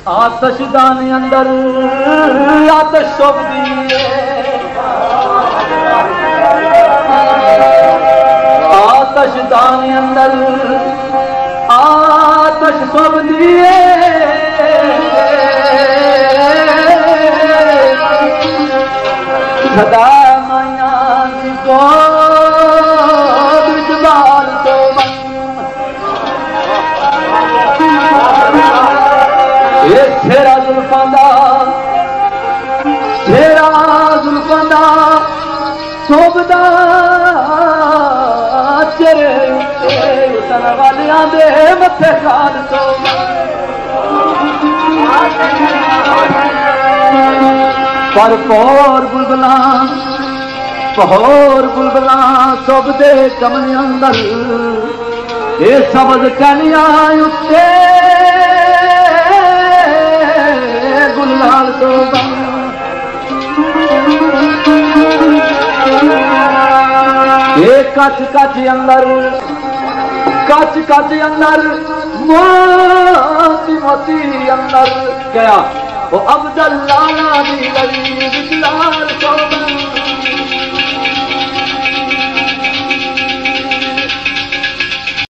आतशदान अंदर आतश सोबदी आतशदान अंदर आतश सोबदी सदा माया को बिजबार तो ये तेरा जुल्फांदा सोबदा तेरे उतन वालियां दे मथे खाल तो पर पौर बुलबुला सोबदे कमने अंदर ये सबद कनिया उत्ते गुलाल तो ये कच अंदर मोती अंदर गया वो अब्दुल्ला दी लड़ी